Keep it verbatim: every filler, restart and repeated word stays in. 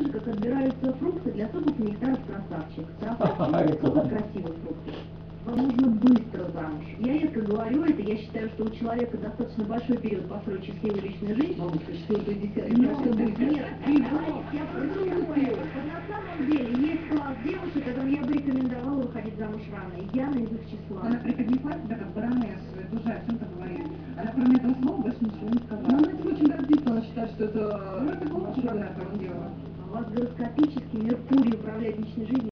так же, как отбираются фрукты для супов нектаров красавчик. Красавчик, супер красивые фрукты. Вам нужно быстро замуж. Я редко говорю это, я считаю, что у человека достаточно большой период построить счастливую личную жизнь. Бабушка, что ты десятый? Но, Что будет? нет, любовь, я придумываю. На самом деле есть класс девушек, которым я бы рекомендовала выходить замуж рано. И я из их числа. Она преподнесла себя как баронессу, это уже о чем-то говорит. Она кроме этого слова больше ничего не сказала. Но она этим очень гордится, она считает, что это... Ну, это глупо, что она там делала. У вас гороскопически Меркурий управляет личной жизнью.